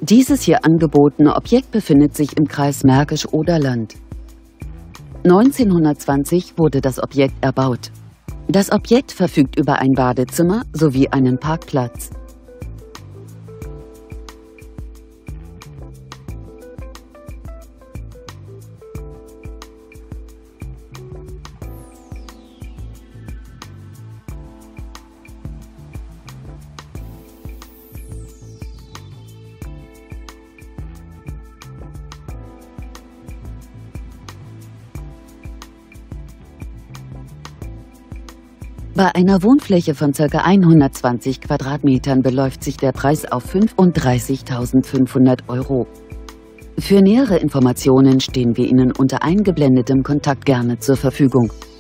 Dieses hier angebotene Objekt befindet sich im Kreis Märkisch-Oderland. 1920 wurde das Objekt erbaut. Das Objekt verfügt über ein Badezimmer sowie einen Parkplatz. Bei einer Wohnfläche von ca. 120 Quadratmetern beläuft sich der Preis auf 35.500 €. Für nähere Informationen stehen wir Ihnen unter eingeblendetem Kontakt gerne zur Verfügung.